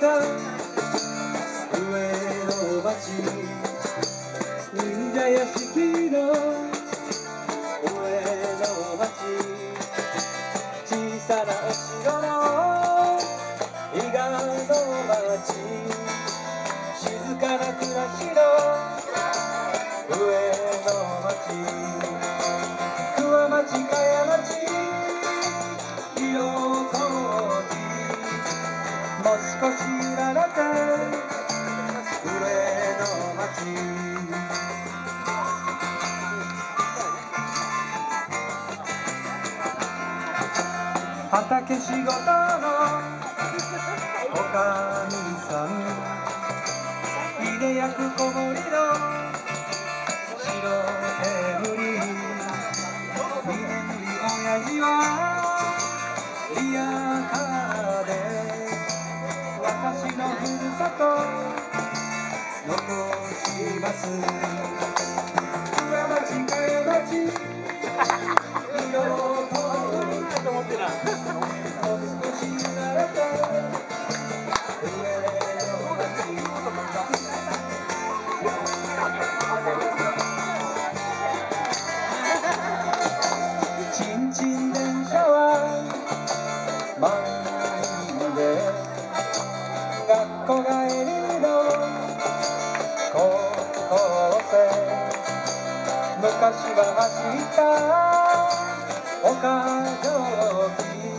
た上野町、忍者屋敷の上野町、小さなお城の伊賀の町、静かな暮らしの上野町、桑町茅町色とじ、もう少し揺られて上野町、畑仕事のおかみさん、火で焼く小森の白煙、居眠り親父はリヤカーで私のふるさと残します。桑町茅町色ともう少し揺られて上の町、ちんちん電車は満員で学校帰りの高校生、昔は走った岡城機、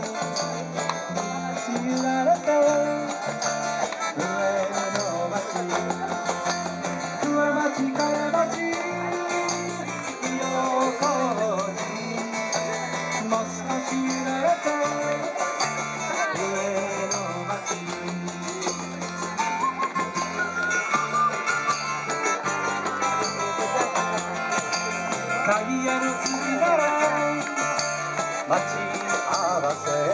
揺られて上の町、桑町茅町色小路、もう少し揺られて上の町、鍵屋の次なら待ち合わせ、